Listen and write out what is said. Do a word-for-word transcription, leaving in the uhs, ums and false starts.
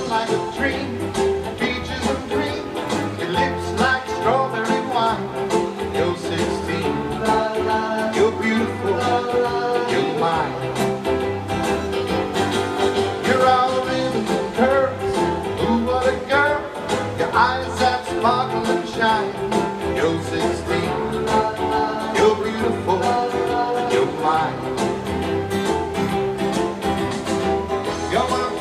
like a dream, peaches and cream, your lips like strawberry wine. You're sixteen, you're beautiful, you're mine. You're all ribbons and curves, ooh what a girl. Your eyes that sparkle and shine. You're sixteen, you're beautiful, you're mine. You're my